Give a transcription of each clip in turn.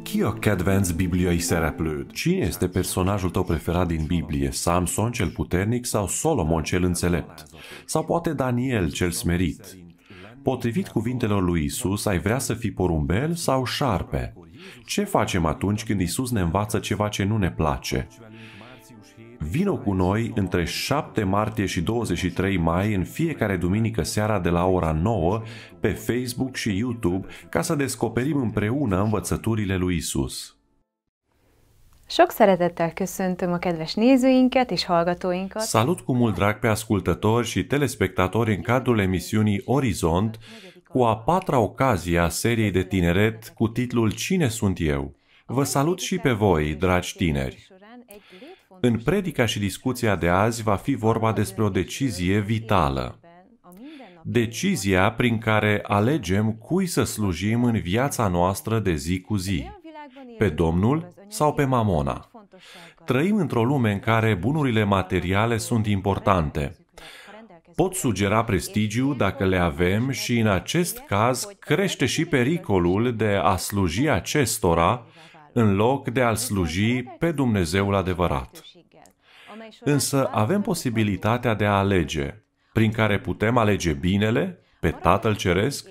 Ki a kedvenc bibliai szereplőd? Cine este personajul tău preferat din Biblie? Samson cel puternic sau Solomon cel înțelept? Sau poate Daniel cel smerit? Potrivit cuvintelor lui Isus, ai vrea să fii porumbel sau șarpe? Ce facem atunci când Isus ne învață ceva ce nu ne place? Vino cu noi între 7 martie și 23 mai în fiecare duminică seara de la ora 9 pe Facebook și YouTube ca să descoperim împreună învățăturile lui Isus. Sok szeretettel köszöntöm a kedves nézőinket és hallgatóinkat. Salut cu mult drag pe ascultători și telespectatori în cadrul emisiunii Orizont cu a 4-a ocazie a seriei de tineret cu titlul Cine sunt eu? Vă salut și pe voi, dragi tineri! În predica și discuția de azi va fi vorba despre o decizie vitală. Decizia prin care alegem cui să slujim în viața noastră de zi cu zi. Pe Domnul sau pe Mamona. Trăim într-o lume în care bunurile materiale sunt importante. Pot sugera prestigiu dacă le avem și în acest caz crește și pericolul de a sluji acestora în loc de a-L sluji pe Dumnezeul adevărat. Însă avem posibilitatea de a alege, prin care putem alege binele pe Tatăl Ceresc.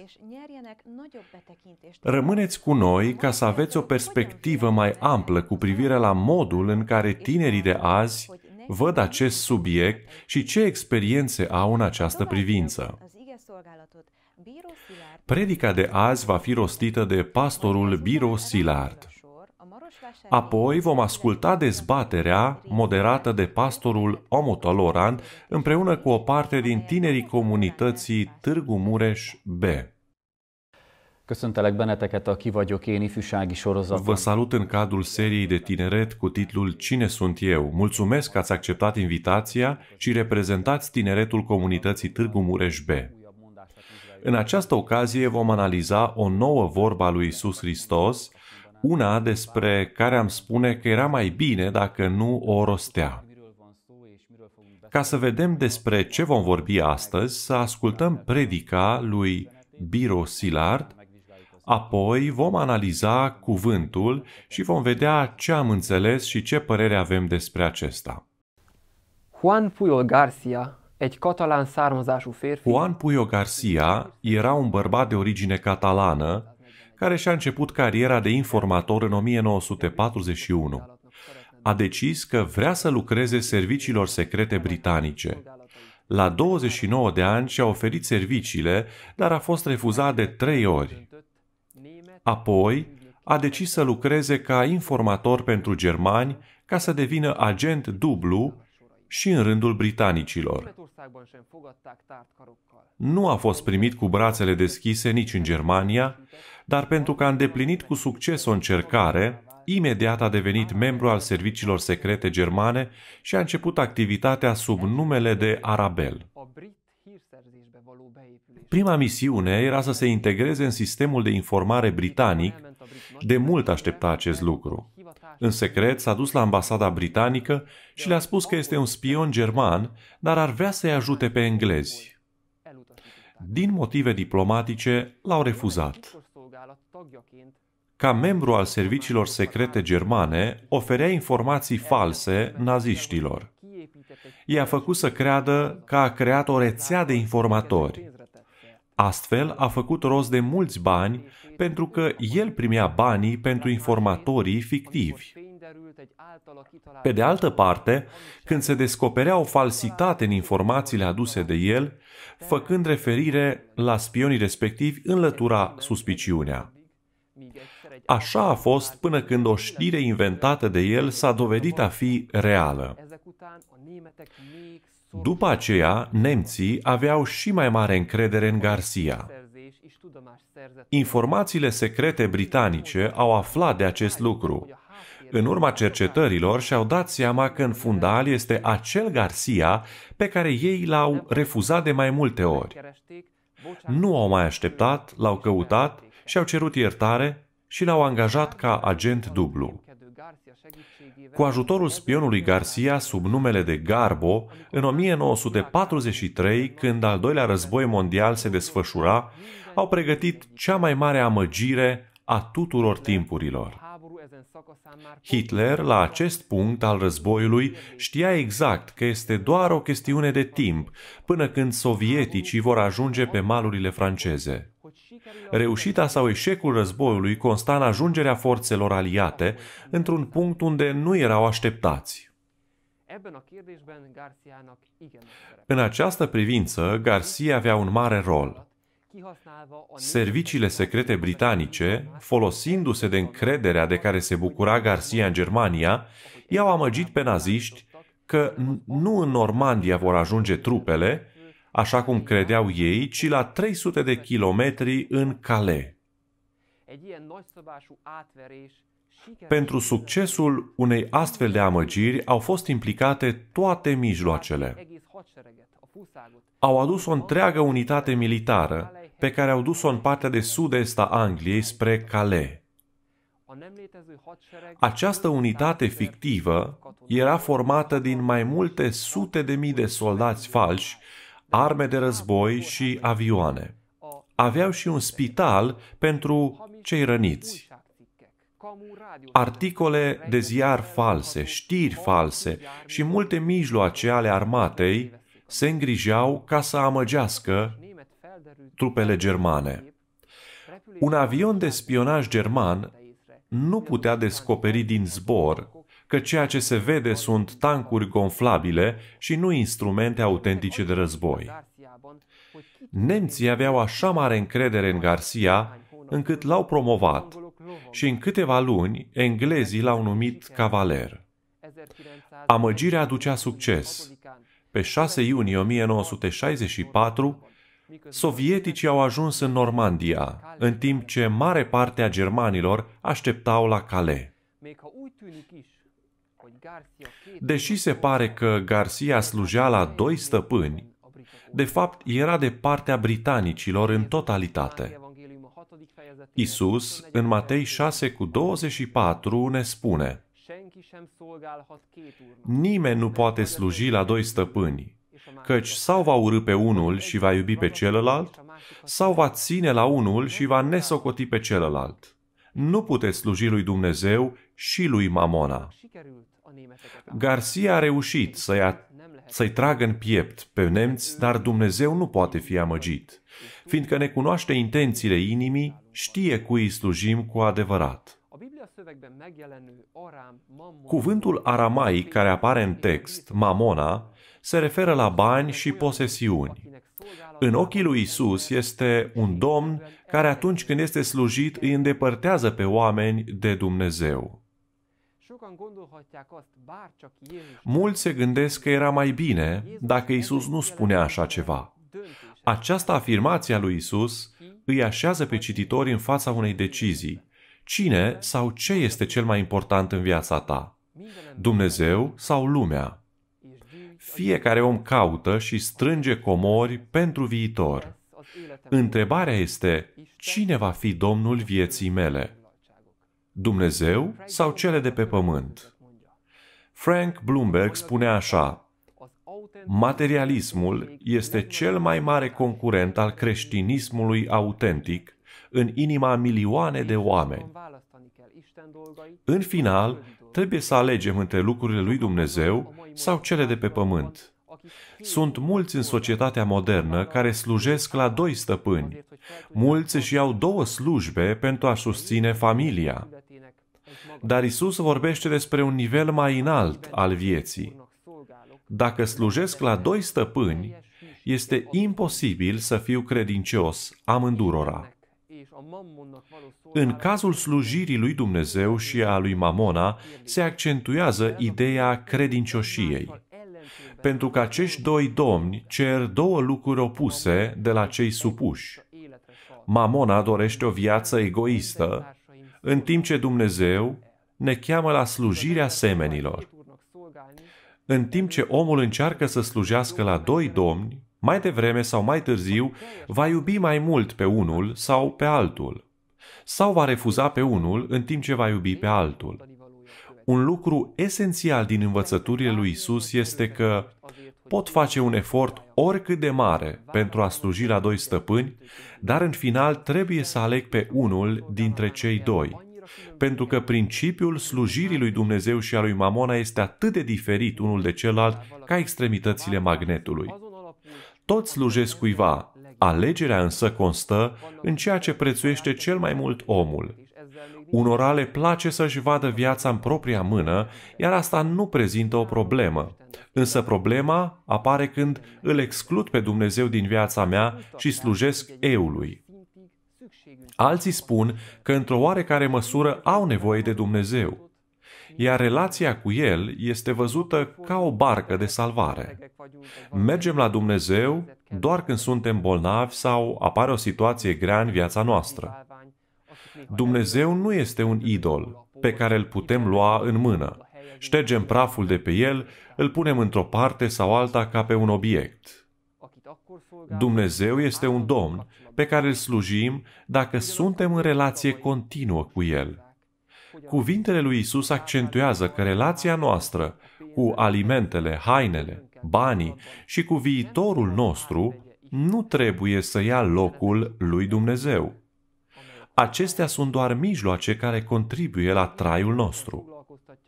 Rămâneți cu noi ca să aveți o perspectivă mai amplă cu privire la modul în care tinerii de azi văd acest subiect și ce experiențe au în această privință. Predica de azi va fi rostită de pastorul Biro Szilárd. Apoi vom asculta dezbaterea moderată de pastorul Omota Loran împreună cu o parte din tinerii comunității Târgu Mureș B. Köszöntelek benneteket a Ki vagyok én ifjúsági sorozatban. Vă salut în cadrul seriei de tineret cu titlul Cine sunt eu? Mulțumesc că ați acceptat invitația și reprezentați tineretul comunității Târgu Mureș B. În această ocazie vom analiza o nouă vorbă a lui Isus Hristos, una despre care am spune că era mai bine dacă nu o rostea. Ca să vedem despre ce vom vorbi astăzi, să ascultăm predica lui Biro Szilárd, apoi vom analiza cuvântul și vom vedea ce am înțeles și ce părere avem despre acesta. Juan Pujol Garcia, egy katalán származású férfi. Juan Pujol Garcia era un bărbat de origine catalană care și-a început cariera de informator în 1941. A decis că vrea să lucreze serviciilor secrete britanice. La 29 de ani și-a oferit serviciile, dar a fost refuzat de 3 ori. Apoi, a decis să lucreze ca informator pentru germani ca să devină agent dublu și în rândul britanicilor. Nu a fost primit cu brațele deschise nici în Germania, dar pentru că a îndeplinit cu succes o încercare, imediat a devenit membru al serviciilor secrete germane și a început activitatea sub numele de Arabel. Prima misiune era să se integreze în sistemul de informare britanic. De mult aștepta acest lucru. În secret s-a dus la ambasada britanică și le-a spus că este un spion german, dar ar vrea să-i ajute pe englezi. Din motive diplomatice, l-au refuzat. Ca membru al serviciilor secrete germane, oferea informații false naziștilor. I-a făcut să creadă că a creat o rețea de informatori. Astfel, a făcut rost de mulți bani pentru că el primea banii pentru informatorii fictivi. Pe de altă parte, când se descoperea o falsitate în informațiile aduse de el, făcând referire la spionii respectivi, înlătura suspiciunea. Așa a fost până când o știre inventată de el s-a dovedit a fi reală. După aceea, nemții aveau și mai mare încredere în Garcia. Informațiile secrete britanice au aflat de acest lucru. În urma cercetărilor și-au dat seama că în fundal este acel Garcia pe care ei l-au refuzat de mai multe ori. Nu au mai așteptat, l-au căutat și au cerut iertare și l-au angajat ca agent dublu. Cu ajutorul spionului Garcia sub numele de Garbo, în 1943, când al doilea război mondial se desfășura, au pregătit cea mai mare amăgire a tuturor timpurilor. Hitler, la acest punct al războiului, știa exact că este doar o chestiune de timp până când sovieticii vor ajunge pe malurile franceze. Reușita sau eșecul războiului consta în ajungerea forțelor aliate într-un punct unde nu erau așteptați. În această privință, Garcia avea un mare rol. Serviciile secrete britanice, folosindu-se de încrederea de care se bucura Garcia în Germania, i-au amăgit pe naziști că nu în Normandia vor ajunge trupele, așa cum credeau ei, ci la 300 de kilometri în Calais. Pentru succesul unei astfel de amăgiri au fost implicate toate mijloacele. Au adus o întreagă unitate militară, pe care au dus-o în partea de sud-est a Angliei spre Calais. Această unitate fictivă era formată din mai multe sute de mii de soldați falși, arme de război și avioane. Aveau și un spital pentru cei răniți. Articole de ziar false, știri false și multe mijloace ale armatei se îngrijeau ca să amăgească trupele germane. Un avion de spionaj german nu putea descoperi din zbor că ceea ce se vede sunt tancuri gonflabile și nu instrumente autentice de război. Nemții aveau așa mare încredere în Garcia încât l-au promovat și în câteva luni englezii l-au numit cavaler. Amăgirea aducea succes. Pe 6 iunie 1964, sovieticii au ajuns în Normandia, în timp ce mare parte a germanilor așteptau la Calais. Deși se pare că Garcia slujea la 2 stăpâni, de fapt era de partea britanicilor în totalitate. Iisus, în Matei 6:24, ne spune: nimeni nu poate sluji la 2 stăpâni, căci sau va urî pe unul și va iubi pe celălalt, sau va ține la unul și va nesocoti pe celălalt. Nu puteți sluji lui Dumnezeu și lui Mamona. Garcia a reușit să-i tragă în piept pe nemți, dar Dumnezeu nu poate fi amăgit. Fiindcă ne cunoaște intențiile inimii, știe cui îi slujim cu adevărat. Cuvântul aramaic care apare în text, mamona, se referă la bani și posesiuni. În ochii lui Isus este un domn care atunci când este slujit îi îndepărtează pe oameni de Dumnezeu. Mulți se gândesc că era mai bine dacă Isus nu spunea așa ceva. Această afirmație a lui Isus îi așează pe cititori în fața unei decizii. Cine sau ce este cel mai important în viața ta? Dumnezeu sau lumea? Fiecare om caută și strânge comori pentru viitor. Întrebarea este, cine va fi Domnul vieții mele? Dumnezeu sau cele de pe pământ? Frank Bloomberg spune așa: materialismul este cel mai mare concurent al creștinismului autentic în inima a milioane de oameni. În final, trebuie să alegem între lucrurile lui Dumnezeu sau cele de pe pământ. Sunt mulți în societatea modernă care slujesc la 2 stăpâni. Mulți își iau 2 slujbe pentru a susține familia. Dar Isus vorbește despre un nivel mai înalt al vieții. Dacă slujesc la 2 stăpâni, este imposibil să fiu credincios amândurora. În cazul slujirii lui Dumnezeu și a lui Mamona se accentuează ideea credincioșiei. Pentru că acești 2 domni cer 2 lucruri opuse de la cei supuși. Mamona dorește o viață egoistă, în timp ce Dumnezeu ne cheamă la slujirea semenilor. În timp ce omul încearcă să slujească la 2 domni, mai devreme sau mai târziu va iubi mai mult pe unul sau pe altul. Sau va refuza pe unul în timp ce va iubi pe altul. Un lucru esențial din învățăturile lui Isus este că pot face un efort oricât de mare pentru a sluji la 2 stăpâni, dar în final trebuie să aleg pe unul dintre cei 2. pentru că principiul slujirii lui Dumnezeu și a lui Mamona este atât de diferit unul de celălalt ca extremitățile magnetului. Toți slujesc cuiva, alegerea însă constă în ceea ce prețuiește cel mai mult omul. Unora le place să-și vadă viața în propria mână, iar asta nu prezintă o problemă. Însă problema apare când îl exclud pe Dumnezeu din viața mea și slujesc eului. Alții spun că într-o oarecare măsură au nevoie de Dumnezeu, iar relația cu El este văzută ca o barcă de salvare. Mergem la Dumnezeu doar când suntem bolnavi sau apare o situație grea în viața noastră. Dumnezeu nu este un idol pe care îl putem lua în mână. Ștergem praful de pe el, îl punem într-o parte sau alta ca pe un obiect. Dumnezeu este un Domn pe care îl slujim dacă suntem în relație continuă cu El. Cuvintele lui Isus accentuează că relația noastră cu alimentele, hainele, banii și cu viitorul nostru nu trebuie să ia locul lui Dumnezeu. Acestea sunt doar mijloace care contribuie la traiul nostru.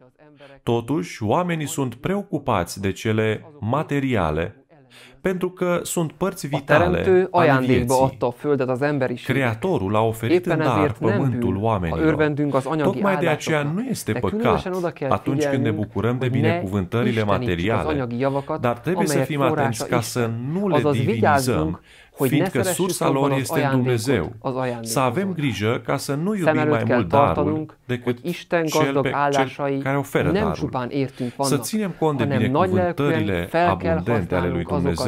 Totuși, oamenii sunt preocupați de cele materiale pentru că sunt părți vitale ale vieții. Creatorul a oferit în dar pământul oamenilor. Tocmai de aceea nu este păcat atunci când ne bucurăm de binecuvântările materiale, dar trebuie să fim atenți ca să nu le divinizăm, fiindcă sursa lor este în Dumnezeu. Să avem grijă ca să nu iubim mai mult darul decât cel care oferă darul. Să ținem cont de binecuvântările abundente ale lui Dumnezeu.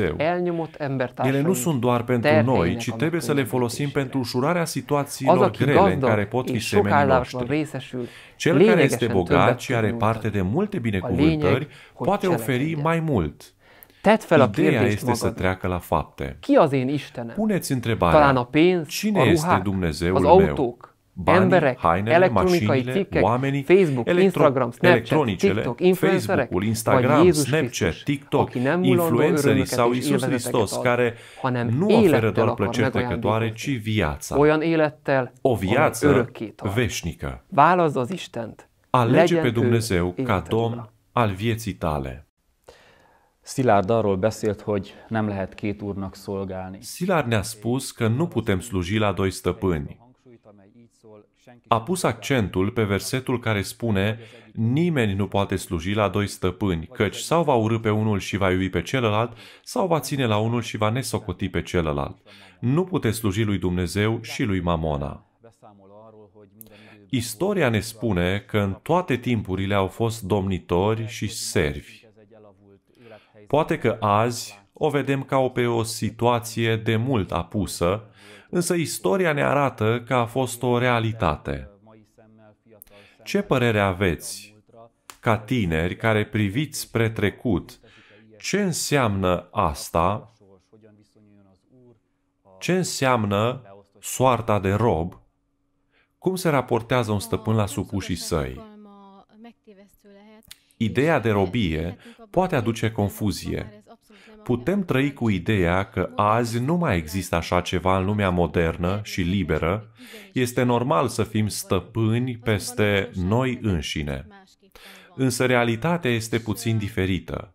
Ele nu sunt doar pentru noi, ci trebuie să le folosim pentru ușurarea situațiilor grele în care pot fi semenii noștri. Cel care este bogat și are parte de multe binecuvântări poate oferi mai mult. Ideea este să treacă la fapte. Puneți întrebarea, cine este Dumnezeul meu? Banii, hainele, mașinile, oamenii, electronicele, Facebook-ul, Instagram, Snapchat, TikTok, influencerii sau Iisus Hristos, care nu oferă doar plăceri trecătoare, ci viața. O viață veșnică. Alege pe Dumnezeu ca Domn al vieții tale. Szilárd arról beszélt, hogy nem lehet két úrnak szolgálni. Szilárd ne-a spus că nu putem sluji la doi stăpâni. A pus accentul pe versetul care spune: nimeni nu poate sluji la doi stăpâni, căci sau va urî pe unul și va iubi pe celălalt, sau va ține la unul și va nesocoti pe celălalt. Nu puteți sluji lui Dumnezeu și lui Mamona. Istoria ne spune că în toate timpurile au fost domnitori și servi. Poate că azi o vedem ca pe o situație de mult apusă, însă istoria ne arată că a fost o realitate. Ce părere aveți, ca tineri care priviți spre trecut, ce înseamnă asta? Ce înseamnă soarta de rob? Cum se raportează un stăpân la supușii săi? Ideea de robie poate aduce confuzie. Putem trăi cu ideea că azi nu mai există așa ceva în lumea modernă și liberă. Este normal să fim stăpâni peste noi înșine. Însă realitatea este puțin diferită.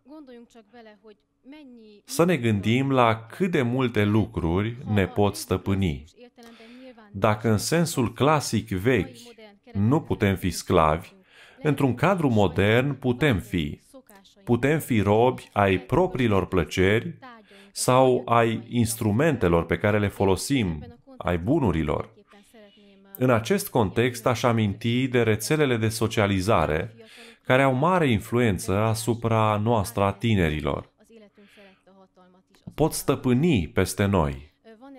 Să ne gândim la cât de multe lucruri ne pot stăpâni. Dacă în sensul clasic vechi nu putem fi sclavi, într-un cadru modern putem fi. Putem fi robi ai propriilor plăceri sau ai instrumentelor pe care le folosim, ai bunurilor. În acest context aș aminti de rețelele de socializare care au mare influență asupra noastră a tinerilor. Pot stăpâni peste noi.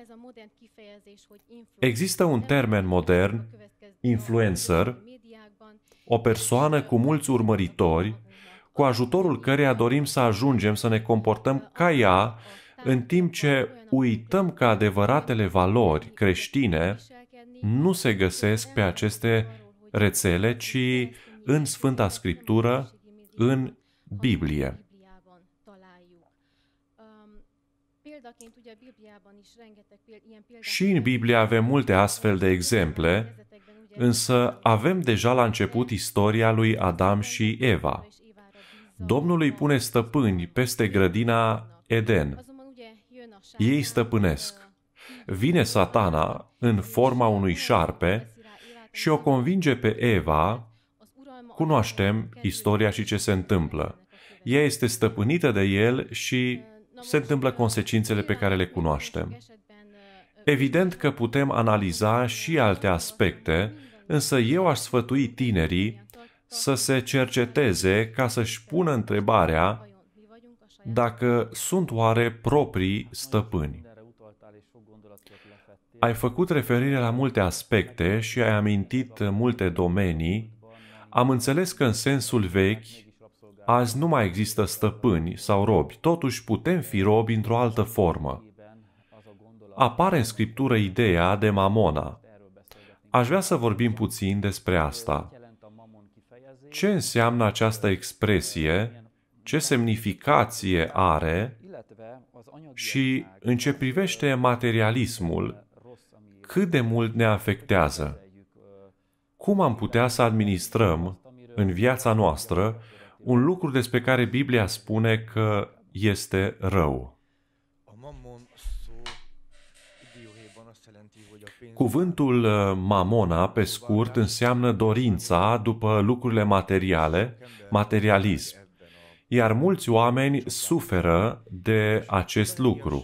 Există un termen modern, influencer, o persoană cu mulți urmăritori, cu ajutorul căreia dorim să ajungem să ne comportăm ca ea, în timp ce uităm că adevăratele valori creștine nu se găsesc pe aceste rețele, ci în Sfânta Scriptură, în Biblie. Și în Biblie avem multe astfel de exemple, însă avem deja la început istoria lui Adam și Eva. Domnul îi pune stăpâni peste grădina Eden. Ei stăpânesc. Vine Satana în forma unui șarpe și o convinge pe Eva. Cunoaștem istoria și ce se întâmplă. Ea este stăpânită de el și se întâmplă consecințele pe care le cunoaștem. Evident că putem analiza și alte aspecte, însă eu aș sfătui tinerii să se cerceteze ca să-și pună întrebarea dacă sunt oare proprii stăpâni. Ai făcut referire la multe aspecte și ai amintit multe domenii. Am înțeles că în sensul vechi, azi nu mai există stăpâni sau robi, totuși putem fi robi într-o altă formă. Apare în Scriptură ideea de mamona. Aș vrea să vorbim puțin despre asta. Ce înseamnă această expresie? Ce semnificație are? Și în ce privește materialismul, cât de mult ne afectează? Cum am putea să administrăm în viața noastră un lucru despre care Biblia spune că este rău? Cuvântul mamona, pe scurt, înseamnă dorința după lucrurile materiale, materialism. Iar mulți oameni suferă de acest lucru.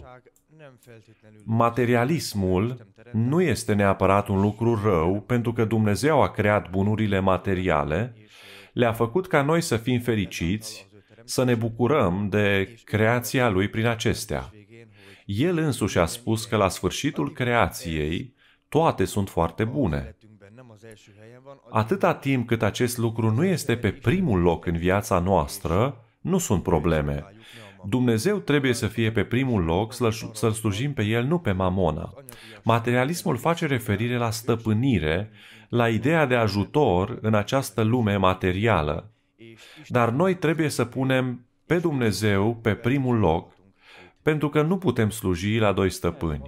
Materialismul nu este neapărat un lucru rău, pentru că Dumnezeu a creat bunurile materiale, le-a făcut ca noi să fim fericiți, să ne bucurăm de creația Lui prin acestea. El însuși a spus că la sfârșitul creației toate sunt foarte bune. Atâta timp cât acest lucru nu este pe primul loc în viața noastră, nu sunt probleme. Dumnezeu trebuie să fie pe primul loc, să-L slujim pe El, nu pe mamona. Materialismul face referire la stăpânire, la ideea de ajutor în această lume materială. Dar noi trebuie să punem pe Dumnezeu pe primul loc, pentru că nu putem sluji la doi stăpâni.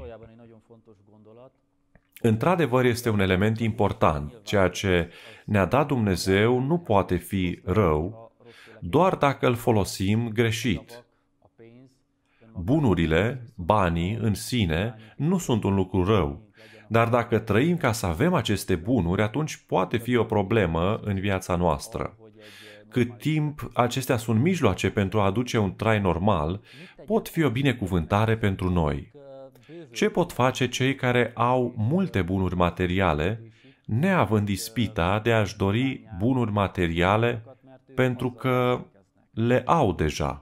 Într-adevăr, este un element important. Ceea ce ne-a dat Dumnezeu nu poate fi rău, doar dacă îl folosim greșit. Bunurile, banii în sine, nu sunt un lucru rău, dar dacă trăim ca să avem aceste bunuri, atunci poate fi o problemă în viața noastră. Cât timp acestea sunt mijloace pentru a aduce un trai normal, pot fi o binecuvântare pentru noi. Ce pot face cei care au multe bunuri materiale, neavând ispita de a-și dori bunuri materiale pentru că le au deja?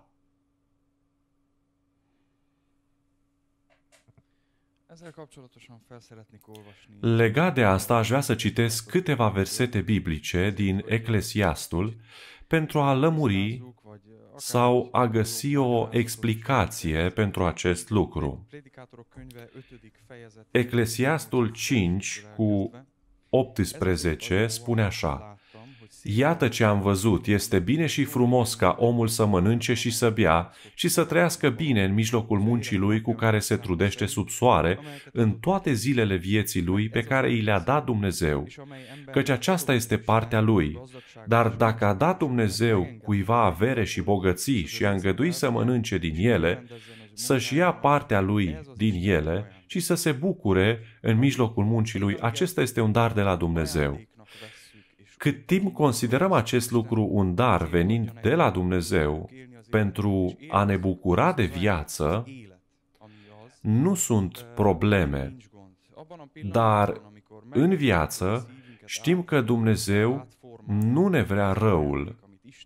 Legat de asta, aș vrea să citesc câteva versete biblice din Eclesiastul pentru a lămuri sau a găsi o explicație pentru acest lucru. Eclesiastul 5 cu 18 spune așa: Iată ce am văzut, este bine și frumos ca omul să mănânce și să bea și să trăiască bine în mijlocul muncii lui cu care se trudește sub soare în toate zilele vieții lui pe care i le-a dat Dumnezeu, căci aceasta este partea lui. Dar dacă a dat Dumnezeu cuiva avere și bogății și a îngăduit să mănânce din ele, să-și ia partea lui din ele și să se bucure în mijlocul muncii lui, acesta este un dar de la Dumnezeu. Cât timp considerăm acest lucru un dar venind de la Dumnezeu pentru a ne bucura de viață, nu sunt probleme. Dar în viață știm că Dumnezeu nu ne vrea răul.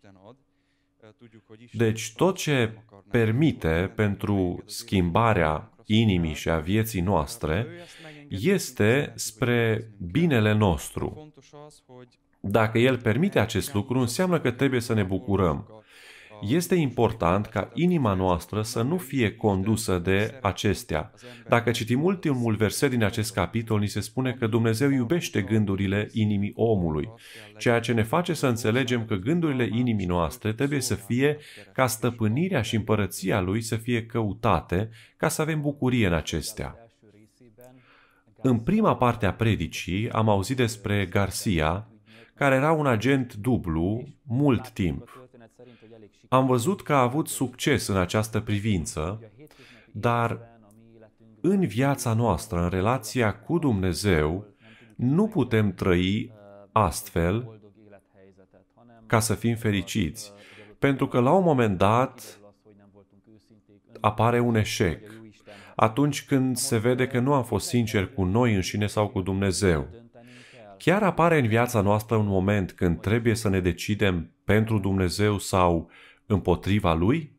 Deci tot ce permite pentru schimbarea inimii și a vieții noastre este spre binele nostru. Dacă El permite acest lucru, înseamnă că trebuie să ne bucurăm. Este important ca inima noastră să nu fie condusă de acestea. Dacă citim ultimul verset din acest capitol, ni se spune că Dumnezeu iubește gândurile inimii omului, ceea ce ne face să înțelegem că gândurile inimii noastre trebuie să fie ca stăpânirea și împărăția Lui să fie căutate, ca să avem bucurie în acestea. În prima parte a predicii am auzit despre Garcia, care era un agent dublu mult timp. Am văzut că a avut succes în această privință, dar în viața noastră, în relația cu Dumnezeu, nu putem trăi astfel ca să fim fericiți, pentru că la un moment dat apare un eșec. Atunci când se vede că nu am fost sinceri cu noi înșine sau cu Dumnezeu. Chiar apare în viața noastră un moment când trebuie să ne decidem pentru Dumnezeu sau împotriva Lui?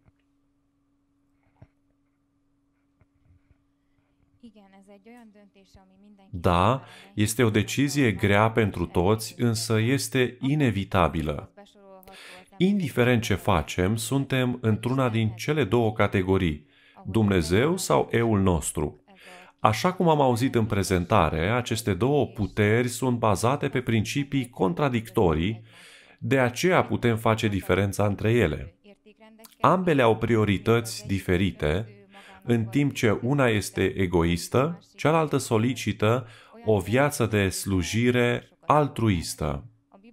Da, este o decizie grea pentru toți, însă este inevitabilă. Indiferent ce facem, suntem într-una din cele două categorii, Dumnezeu sau eul nostru. Așa cum am auzit în prezentare, aceste două puteri sunt bazate pe principii contradictorii, de aceea putem face diferența între ele. Ambele au priorități diferite, în timp ce una este egoistă, cealaltă solicită o viață de slujire altruistă.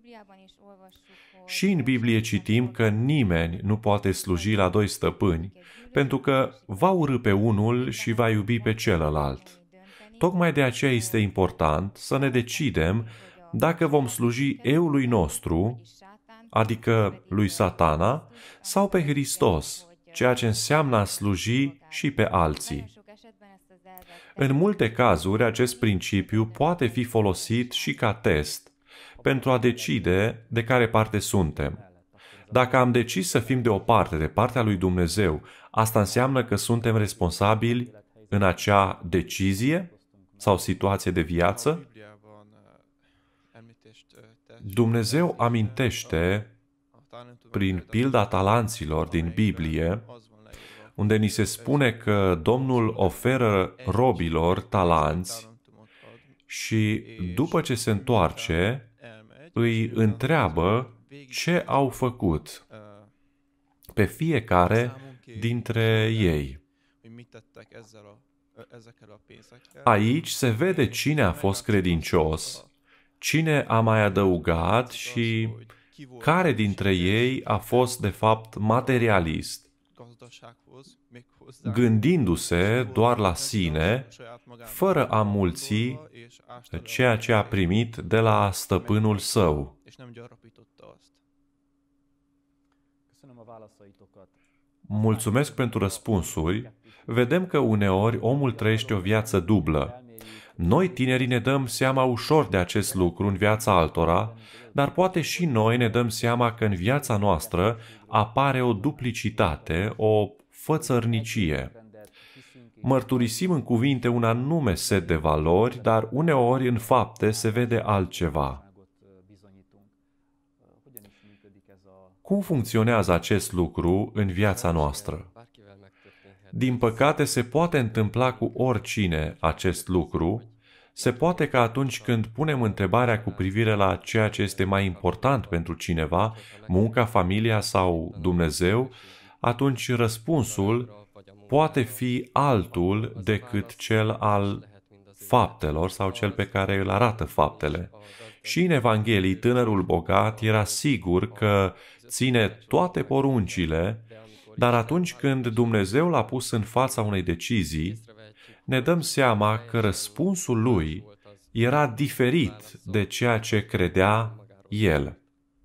Și în Biblie citim că nimeni nu poate sluji la doi stăpâni, pentru că va urî pe unul și va iubi pe celălalt. Tocmai de aceea este important să ne decidem dacă vom sluji eului nostru, adică lui Satana, sau pe Hristos, ceea ce înseamnă a sluji și pe alții. În multe cazuri, acest principiu poate fi folosit și ca test pentru a decide de care parte suntem. Dacă am decis să fim de partea lui Dumnezeu, asta înseamnă că suntem responsabili în acea decizie sau situație de viață? Dumnezeu amintește prin pilda talanților din Biblie, unde ni se spune că Domnul oferă robilor talanți și după ce se întoarce, îi întreabă ce au făcut pe fiecare dintre ei. Aici se vede cine a fost credincios, cine a mai adăugat și care dintre ei a fost de fapt materialist, gândindu-se doar la sine, fără a mulți ceea ce a primit de la stăpânul său. Mulțumesc pentru răspunsuri. Vedem că uneori omul trăiește o viață dublă. Noi, tinerii, ne dăm seama ușor de acest lucru în viața altora, dar poate și noi ne dăm seama că în viața noastră apare o duplicitate, o fățărnicie. Mărturisim în cuvinte un anume set de valori, dar uneori în fapte se vede altceva. Cum funcționează acest lucru în viața noastră? Din păcate, se poate întâmpla cu oricine acest lucru. Se poate că atunci când punem întrebarea cu privire la ceea ce este mai important pentru cineva, munca, familia sau Dumnezeu, atunci răspunsul poate fi altul decât cel al faptelor sau cel pe care îl arată faptele. Și în Evanghelii, tânărul bogat era sigur că ține toate poruncile, dar atunci când Dumnezeu l-a pus în fața unei decizii, ne dăm seama că răspunsul lui era diferit de ceea ce credea el.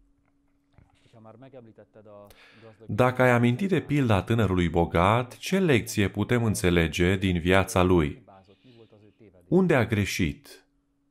Dacă ai amintit de pilda tânărului bogat, ce lecție putem înțelege din viața lui? Unde a greșit?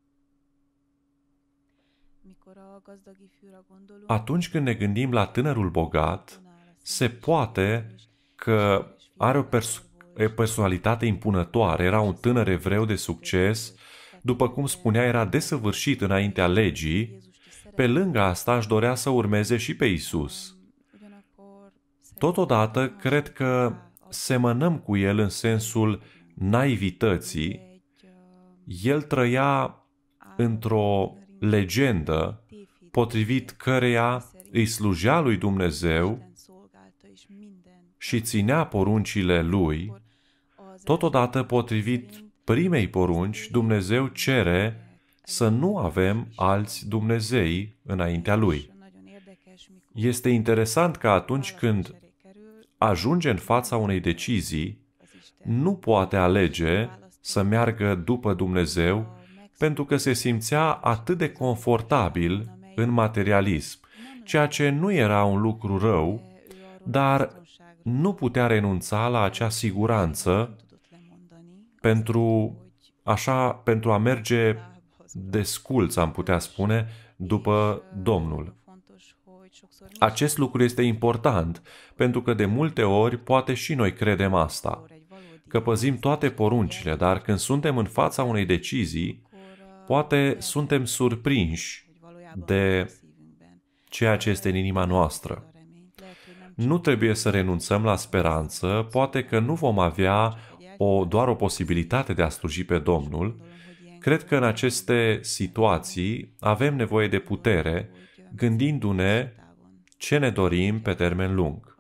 Atunci când ne gândim la tânărul bogat, se poate că are o personalitate impunătoare, era un tânăr evreu de succes, după cum spunea, era desăvârșit înaintea legii, pe lângă asta își dorea să urmeze și pe Isus. Totodată, cred că semănăm cu el în sensul naivității. El trăia într-o legendă potrivit căreia îi slujea lui Dumnezeu și ținea poruncile lui. Totodată, potrivit primei porunci, Dumnezeu cere să nu avem alți Dumnezei înaintea lui. Este interesant că atunci când ajunge în fața unei decizii, nu poate alege să meargă după Dumnezeu pentru că se simțea atât de confortabil în materialism, ceea ce nu era un lucru rău, dar nu putea renunța la acea siguranță pentru a merge desculț, am putea spune, după Domnul. Acest lucru este important, pentru că de multe ori poate și noi credem asta, că păzim toate poruncile, dar când suntem în fața unei decizii, poate suntem surprinși de ceea ce este în inima noastră. Nu trebuie să renunțăm la speranță, poate că nu vom avea doar o posibilitate de a sluji pe Domnul. Cred că în aceste situații avem nevoie de putere, gândindu-ne ce ne dorim pe termen lung.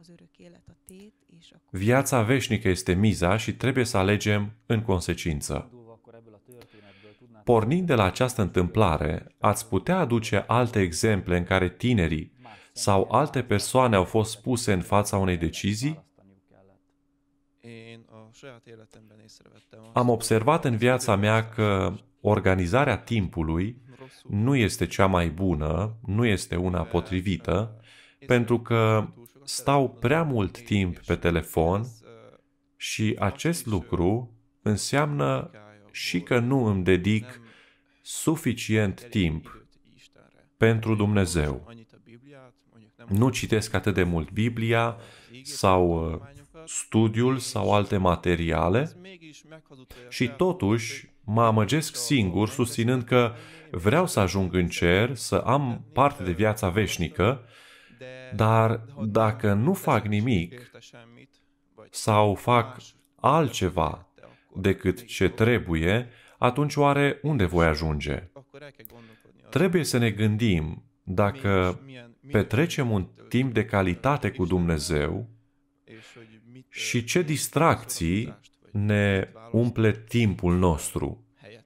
Viața veșnică este miza și trebuie să alegem în consecință. Pornind de la această întâmplare, ați putea aduce alte exemple în care tinerii sau alte persoane au fost puse în fața unei decizii? Am observat în viața mea că organizarea timpului nu este cea mai bună, nu este una potrivită, pentru că stau prea mult timp pe telefon și acest lucru înseamnă și că nu îmi dedic suficient timp pentru Dumnezeu. Nu citesc atât de mult Biblia sau studiul sau alte materiale și totuși mă amăgesc singur susținând că vreau să ajung în cer, să am parte de viața veșnică, dar dacă nu fac nimic sau fac altceva decât ce trebuie, atunci oare unde voi ajunge? Trebuie să ne gândim dacă petrecem un timp de calitate cu Dumnezeu și ce distracții ne umple timpul nostru.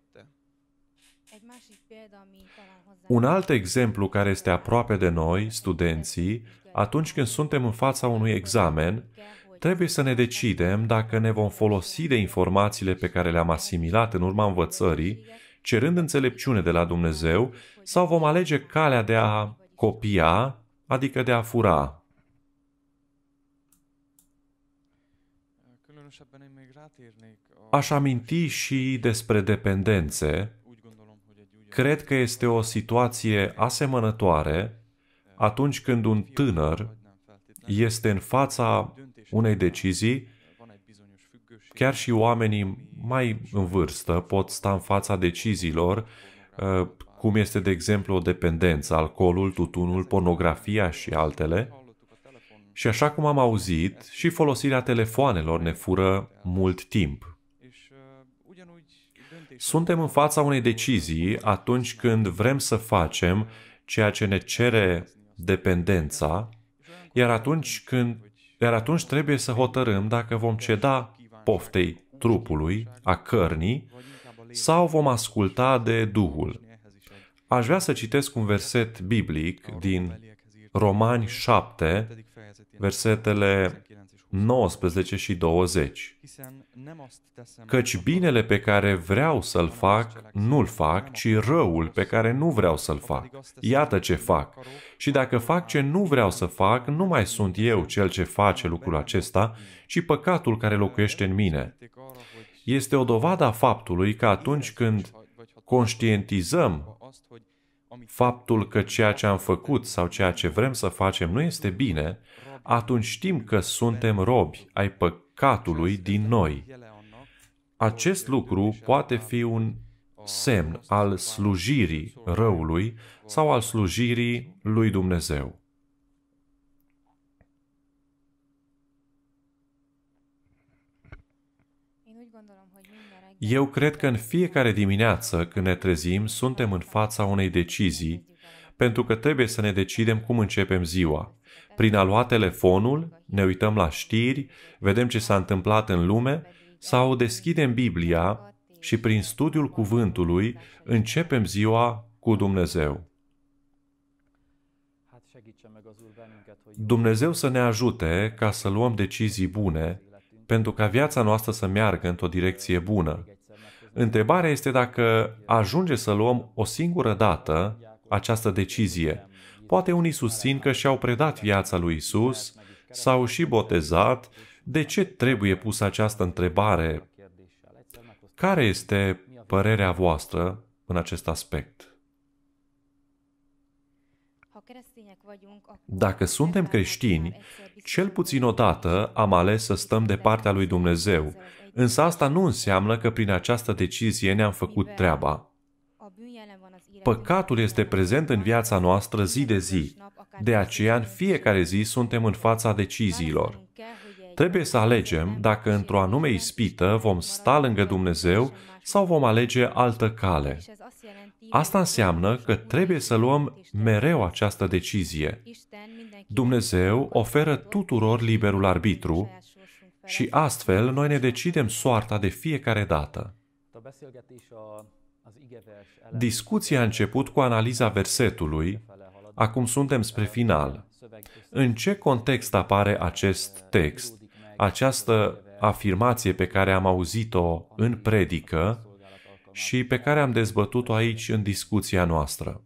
Un alt exemplu care este aproape de noi, studenții, atunci când suntem în fața unui examen, trebuie să ne decidem dacă ne vom folosi de informațiile pe care le-am asimilat în urma învățării, cerând înțelepciune de la Dumnezeu, sau vom alege calea de a copia, adică de a fura. Aș aminti și despre dependențe. Cred că este o situație asemănătoare atunci când un tânăr este în fața unei decizii. Chiar și oamenii mai în vârstă pot sta în fața deciziilor, cum este, de exemplu, o dependență, alcoolul, tutunul, pornografia și altele. Și așa cum am auzit, și folosirea telefoanelor ne fură mult timp. Suntem în fața unei decizii atunci când vrem să facem ceea ce ne cere dependența, iar atunci trebuie să hotărâm dacă vom ceda poftei trupului, a cărnii, sau vom asculta de Duhul. Aș vrea să citesc un verset biblic din Romani 7, versetele 19 și 20. Căci binele pe care vreau să-l fac, nu-l fac, ci răul pe care nu vreau să-l fac. Iată ce fac. Și dacă fac ce nu vreau să fac, nu mai sunt eu cel ce face lucrul acesta, ci păcatul care locuiește în mine. Este o dovadă a faptului că atunci când conștientizăm faptul că ceea ce am făcut sau ceea ce vrem să facem nu este bine, atunci știm că suntem robi ai păcatului din noi. Acest lucru poate fi un semn al slujirii răului sau al slujirii lui Dumnezeu. Eu cred că în fiecare dimineață, când ne trezim, suntem în fața unei decizii, pentru că trebuie să ne decidem cum începem ziua. Prin a lua telefonul, ne uităm la știri, vedem ce s-a întâmplat în lume, sau deschidem Biblia și prin studiul cuvântului începem ziua cu Dumnezeu. Dumnezeu să ne ajute ca să luăm decizii bune, pentru ca viața noastră să meargă într-o direcție bună. Întrebarea este dacă ajunge să luăm o singură dată această decizie. Poate unii susțin că și-au predat viața lui Isus, s-au și botezat. De ce trebuie pusă această întrebare? Care este părerea voastră în acest aspect? Dacă suntem creștini, cel puțin odată am ales să stăm de partea lui Dumnezeu, însă asta nu înseamnă că prin această decizie ne-am făcut treaba. Păcatul este prezent în viața noastră zi de zi, de aceea în fiecare zi suntem în fața deciziilor. Trebuie să alegem dacă într-o anume ispită vom sta lângă Dumnezeu sau vom alege altă cale. Asta înseamnă că trebuie să luăm mereu această decizie. Dumnezeu oferă tuturor liberul arbitru și astfel noi ne decidem soarta de fiecare dată. Discuția a început cu analiza versetului, acum suntem spre final. În ce context apare acest text, această afirmație pe care am auzit-o în predică și pe care am dezbătut-o aici în discuția noastră?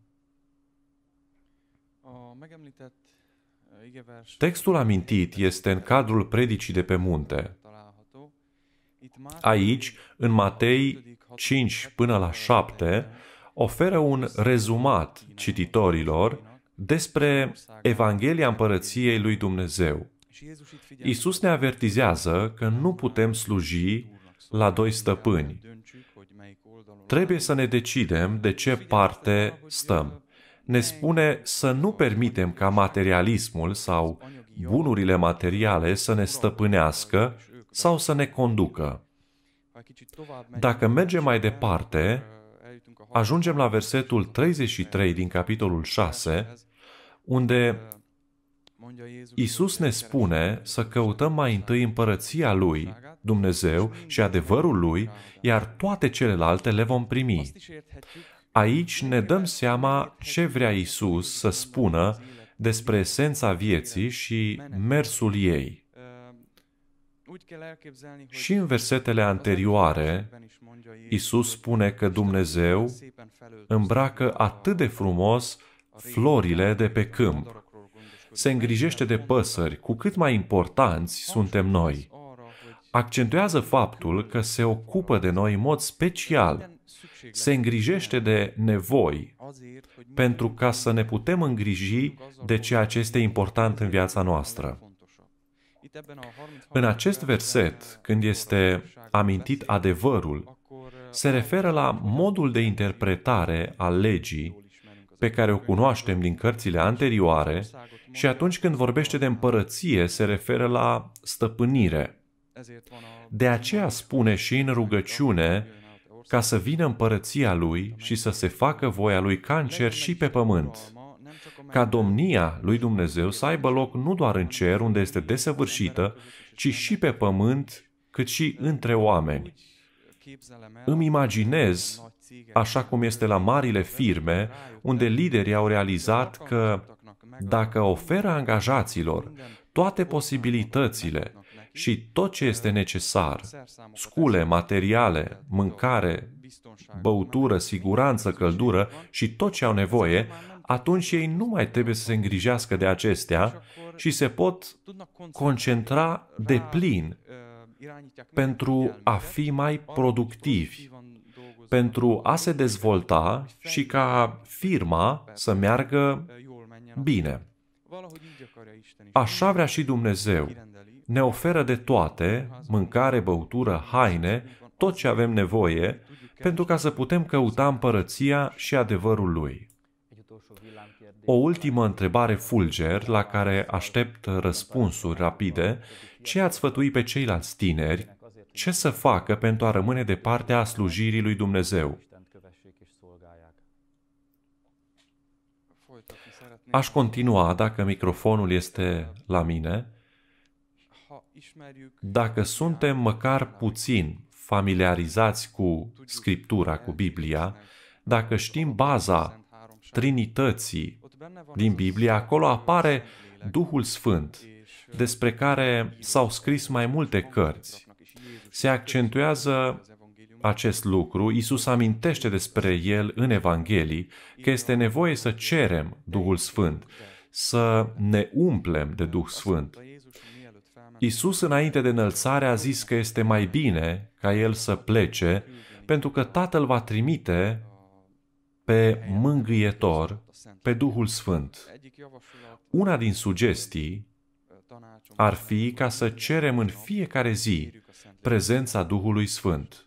Textul amintit este în cadrul predicii de pe munte. Aici, în Matei 5 până la 7, oferă un rezumat cititorilor despre Evanghelia Împărăției lui Dumnezeu. Iisus ne avertizează că nu putem sluji la doi stăpâni. Trebuie să ne decidem de ce parte stăm. Ne spune să nu permitem ca materialismul sau bunurile materiale să ne stăpânească sau să ne conducă. Dacă mergem mai departe, ajungem la versetul 33 din capitolul 6, unde Iisus ne spune să căutăm mai întâi împărăția Lui, Dumnezeu, și adevărul Lui, iar toate celelalte le vom primi. Aici ne dăm seama ce vrea Iisus să spună despre esența vieții și mersul ei. Și în versetele anterioare, Iisus spune că Dumnezeu îmbracă atât de frumos florile de pe câmp. Se îngrijește de păsări, cu cât mai importanți suntem noi. Accentuează faptul că se ocupă de noi în mod special. Se îngrijește de nevoi, pentru ca să ne putem îngriji de ceea ce este important în viața noastră. În acest verset, când este amintit adevărul, se referă la modul de interpretare al legii pe care o cunoaștem din cărțile anterioare și atunci când vorbește de împărăție se referă la stăpânire. De aceea spune și în rugăciune ca să vină împărăția Lui și să se facă voia Lui ca în cer și pe pământ. Ca domnia lui Dumnezeu să aibă loc nu doar în cer, unde este desăvârșită, ci și pe pământ, cât și între oameni. Îmi imaginez, așa cum este la marile firme, unde liderii au realizat că dacă oferă angajaților toate posibilitățile și tot ce este necesar, scule, materiale, mâncare, băutură, siguranță, căldură și tot ce au nevoie, atunci ei nu mai trebuie să se îngrijească de acestea și se pot concentra deplin pentru a fi mai productivi, pentru a se dezvolta și ca firma să meargă bine. Așa vrea și Dumnezeu. Ne oferă de toate, mâncare, băutură, haine, tot ce avem nevoie, pentru ca să putem căuta împărăția și adevărul Lui. O ultimă întrebare fulger, la care aștept răspunsuri rapide: ce ați sfătui pe ceilalți tineri, ce să facă pentru a rămâne de partea slujirii lui Dumnezeu. Aș continua, dacă microfonul este la mine. Dacă suntem măcar puțin familiarizați cu Scriptura, cu Biblia, dacă știm baza Trinității din Biblie, acolo apare Duhul Sfânt, despre care s-au scris mai multe cărți. Se accentuează acest lucru, Iisus amintește despre el în Evanghelii, că este nevoie să cerem Duhul Sfânt, să ne umplem de Duh Sfânt. Iisus, înainte de înălțare, a zis că este mai bine ca El să plece, pentru că Tatăl va trimite pe Mângâietor, pe Duhul Sfânt. Una din sugestii ar fi ca să cerem în fiecare zi prezența Duhului Sfânt.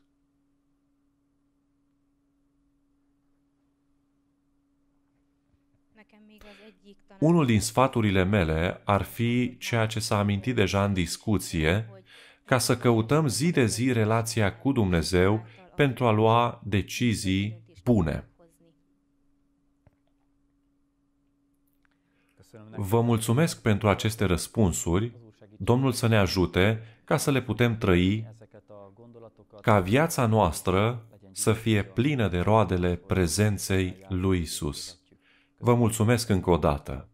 Unul din sfaturile mele ar fi ceea ce s-a amintit deja în discuție, ca să căutăm zi de zi relația cu Dumnezeu pentru a lua decizii bune. Vă mulțumesc pentru aceste răspunsuri. Domnul să ne ajute ca să le putem trăi, ca viața noastră să fie plină de roadele prezenței lui Isus. Vă mulțumesc încă o dată.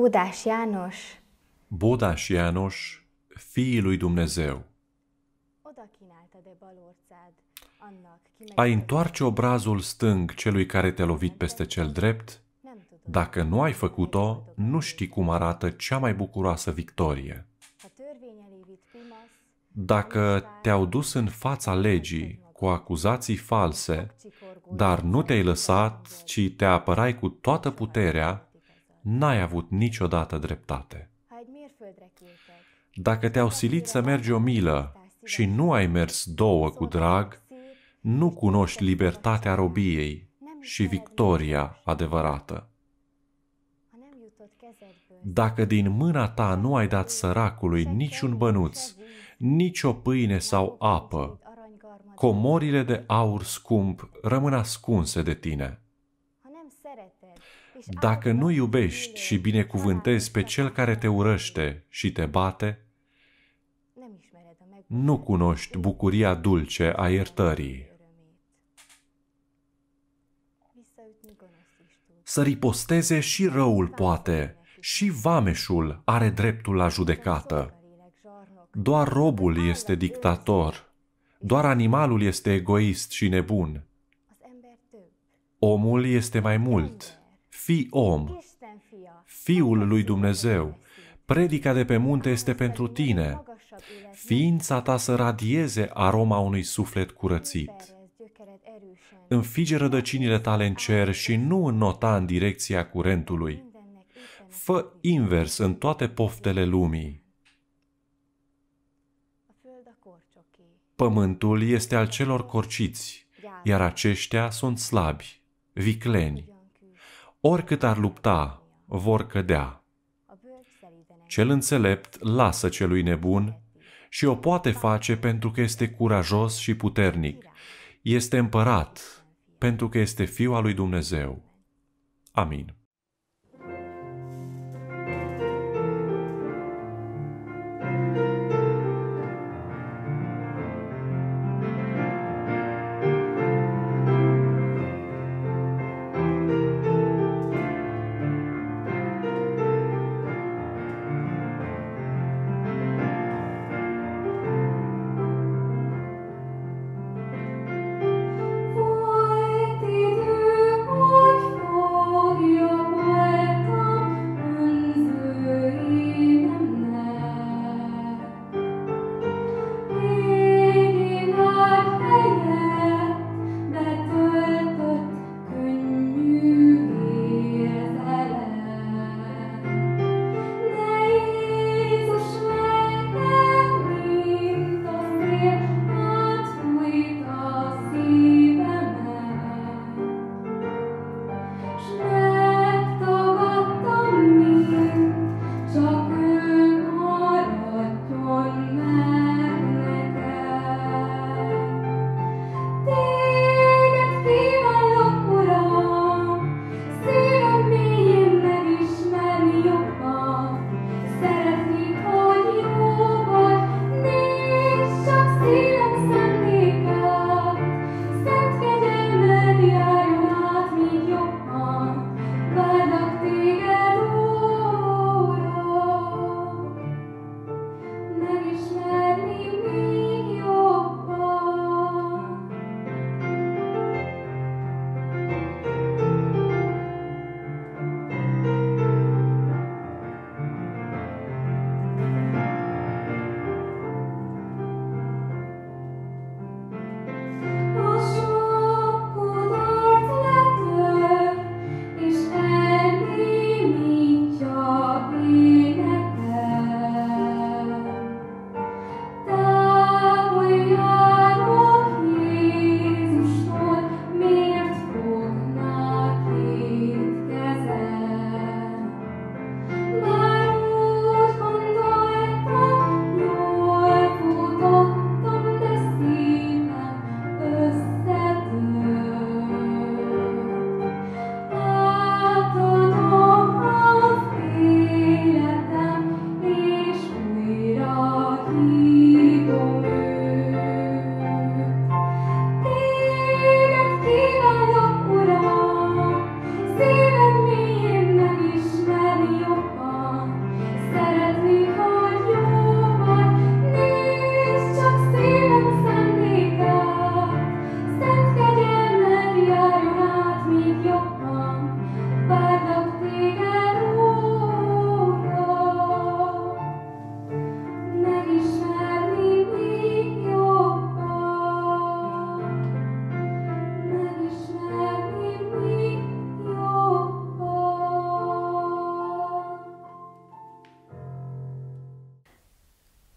Bódás János, Bódás János, Fiii lui Dumnezeu. Ai întoarce obrazul stâng celui care te-a lovit peste cel drept? Dacă nu ai făcut-o, nu știi cum arată cea mai bucuroasă victorie. Dacă te-au dus în fața legii cu acuzații false, dar nu te-ai lăsat, ci te apărai cu toată puterea, n-ai avut niciodată dreptate. Dacă te-au silit să mergi o milă și nu ai mers 2 cu drag, nu cunoști libertatea robiei și victoria adevărată. Dacă din mâna ta nu ai dat săracului niciun bănuț, nici o pâine sau apă, comorile de aur scump rămân ascunse de tine. Dacă nu iubești și binecuvântezi pe cel care te urăște și te bate, nu cunoști bucuria dulce a iertării. Să riposteze și răul poate, și vameșul are dreptul la judecată. Doar robul este dictator, doar animalul este egoist și nebun. Omul este mai mult, fii om, Fiul lui Dumnezeu. Predica de pe munte este pentru tine. Ființa ta să radieze aroma unui suflet curățit. Înfige rădăcinile tale în cer și nu înnota în direcția curentului. Fă invers în toate poftele lumii. Pământul este al celor corciți, iar aceștia sunt slabi, vicleni. Oricât ar lupta, vor cădea. Cel înțelept lasă celui nebun și o poate face pentru că este curajos și puternic. Este împărat pentru că este Fiul al lui Dumnezeu. Amin. Volt idő, hogy fogja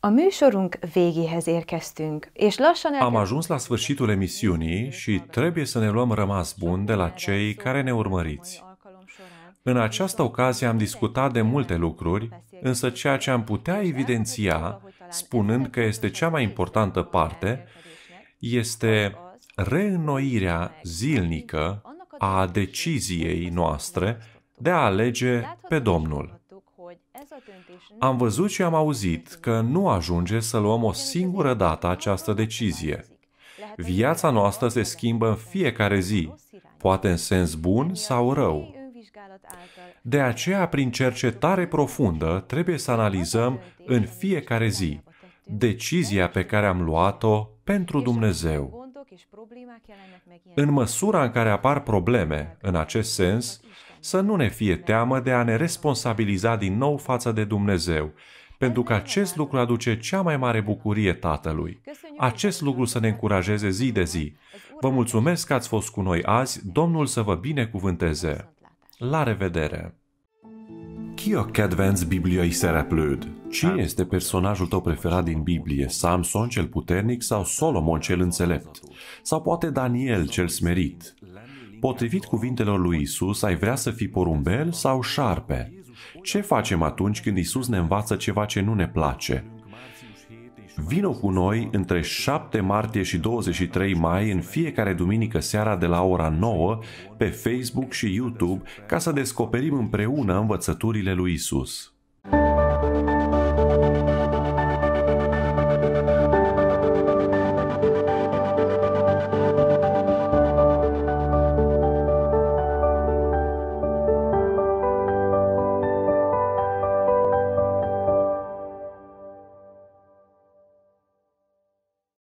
A műsorunk végéhez érkeztünk, és lassan Am ajuns la sfârșitul emisiunii și trebuie să ne luăm rămas bun de la cei care ne urmăriți. În această ocazie am discutat de multe lucruri, însă ceea ce am putea evidenția, spunând că este cea mai importantă parte, este reînnoirea zilnică a deciziei noastre de a alege pe Domnul. Am văzut și am auzit că nu ajunge să luăm o singură dată această decizie. Viața noastră se schimbă în fiecare zi, poate în sens bun sau rău. De aceea, prin cercetare profundă, trebuie să analizăm în fiecare zi decizia pe care am luat-o pentru Dumnezeu. În măsura în care apar probleme în acest sens, să nu ne fie teamă de a ne responsabiliza din nou față de Dumnezeu, pentru că acest lucru aduce cea mai mare bucurie Tatălui. Acest lucru să ne încurajeze zi de zi. Vă mulțumesc că ați fost cu noi azi, Domnul să vă binecuvânteze. La revedere! Ki a kedvenc bibliai szereplőd? Cine este personajul tău preferat din Biblie? Samson cel puternic sau Solomon cel înțelept? Sau poate Daniel cel smerit? Potrivit cuvintelor lui Isus, ai vrea să fii porumbel sau șarpe? Ce facem atunci când Isus ne învață ceva ce nu ne place? Vino cu noi între 7 martie și 23 mai în fiecare duminică seara de la ora 9 pe Facebook și YouTube ca să descoperim împreună învățăturile lui Isus.